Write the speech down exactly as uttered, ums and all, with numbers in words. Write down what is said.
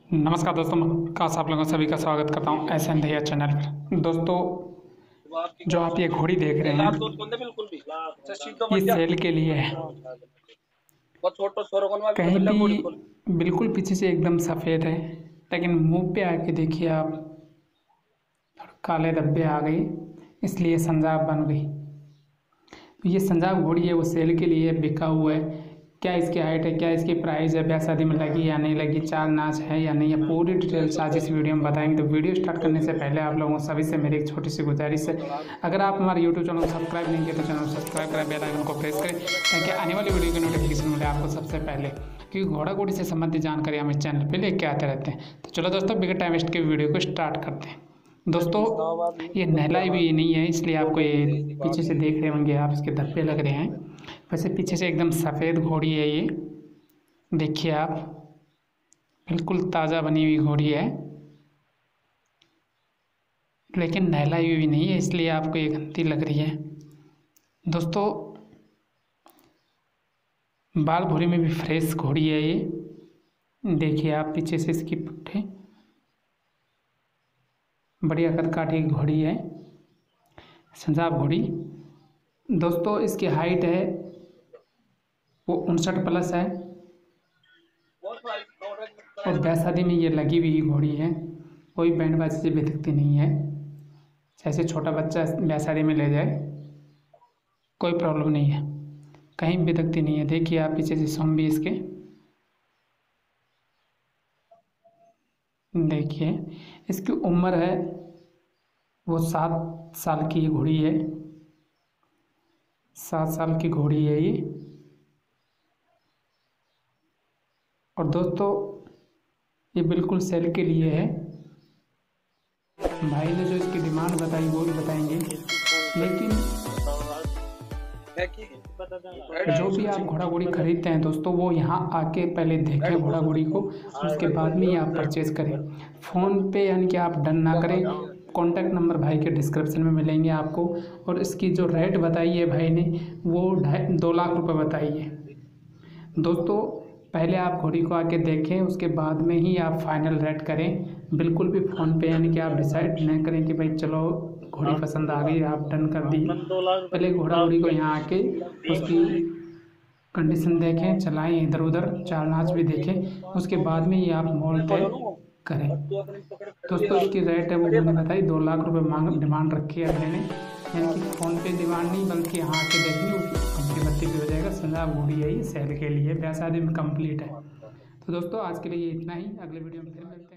नमस्कार दोस्तों, काश आप लोगों सभी का स्वागत करता हूं एस एन धैया चैनल पर। दोस्तों, जो आप ये घोड़ी देख रहे हैं ये सेल के लिए है। कहीं भी बिल्कुल पीछे से एकदम सफ़ेद है, लेकिन मुंह पे आके देखिए आप, काले धब्बे आ गए, इसलिए संजाब बन गई। ये संजाब घोड़ी है, वो सेल के लिए बिका हुआ है। क्या इसकी हाइट है, क्या इसकी प्राइस है, ब्याह शादी में लगी या नहीं लगी, चार नाच है या नहीं है, पूरी डिटेल्स आज इस वीडियो में बताएंगे। तो वीडियो स्टार्ट करने से पहले आप लोगों सभी से मेरी एक छोटी सी गुजारिश है, अगर आप हमारे यूट्यूब चैनल को सब्सक्राइब नहीं किए तो चैनल को सब्सक्राइब करें, बेल आइकन को प्रेस करें ताकि आने वाली वीडियो की नोटिफिकेशन मिले आपको सबसे पहले, क्योंकि घोड़ा घोड़ी से संबंधित जानकारी हम इस चैनल पर लेके आते रहते हैं। तो चलो दोस्तों, बिगर टाइम वेस्ट के वीडियो को स्टार्ट करते हैं। दोस्तों, ये नहलाई भी नहीं है, इसलिए आपको ये पीछे से देख रहे होंगे आप, इसके धब्बे लग रहे हैं। वैसे पीछे से एकदम सफ़ेद घोड़ी है ये, देखिए आप, बिल्कुल ताज़ा बनी हुई घोड़ी है, लेकिन नहलाई हुई नहीं है, इसलिए आपको ये गंदी लग रही है। दोस्तों, बाल भूरी में भी फ्रेश घोड़ी है ये, देखिए आप, पीछे से इसकी पुट्ठे बढ़िया कदकाठी घोड़ी है, संजाब घोड़ी। दोस्तों, इसकी हाइट है वो उनसठ प्लस है और ब्याह शादी में ये लगी हुई घोड़ी है, कोई बैंड बाजी से भिड़कती नहीं है। जैसे छोटा बच्चा ब्याह शादी में ले जाए कोई प्रॉब्लम नहीं है, कहीं भिड़कती नहीं है। देखिए आप, पीछे से सोम भी इसके, देखिए इसकी उम्र है वो सात साल की घोड़ी है, सात साल की घोड़ी है ये। और दोस्तों, ये बिल्कुल सेल के लिए है। भाई ने जो इसकी डिमांड बताई वो भी बताएंगे, लेकिन जो भी आप घोड़ा घोड़ी खरीदते हैं दोस्तों, वो यहाँ आके पहले देखें घोड़ा घोड़ी को, उसके बाद में ही आप परचेज़ करें। फ़ोन पे यानी कि आप डन ना करें। कॉन्टैक्ट नंबर भाई के डिस्क्रिप्शन में मिलेंगे आपको। और इसकी जो रेट बताई है भाई ने, वो ढाई दो लाख रुपए बताई है। दोस्तों, पहले आप घोड़ी को आके देखें, उसके बाद में ही आप फाइनल रेट करें। बिल्कुल भी फ़ोन पे यानी कि आप डिसाइड नहीं करें कि भाई चलो घोड़ी पसंद आ गई, आप डन कर दी। पहले घोड़ा घोड़ी को यहाँ आके उसकी कंडीशन देखें, चलाएं इधर उधर, चाल नाच भी देखें, उसके बाद में ही आप मोल तय करें। दोस्तों, इसकी रेट है वो मैंने बताई, दो लाख रुपए मांग डिमांड रखी है अगले ने, यानी कि फ़ोन पे डिमांड नहीं बल्कि यहाँ आके देखेंगे, उसकी बत्ती भी हो जाएगा। संजाब घोड़ी है ये, सेल के लिए, ब्याह शादी में कंप्लीट है। तो दोस्तों, आज के लिए ये इतना ही, अगले वीडियो में फिर